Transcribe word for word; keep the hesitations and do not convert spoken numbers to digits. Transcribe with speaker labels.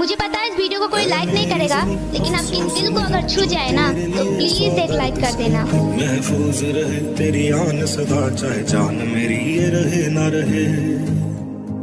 Speaker 1: मुझे पता है इस वीडियो को कोई लाइक नहीं करेगा, लेकिन आपके दिल को अगर छू जाए ना तो प्लीज एक लाइक कर देना।
Speaker 2: महफूज रहे तेरी आन सदा, चाहे जान मेरी ये रहे ना रहे।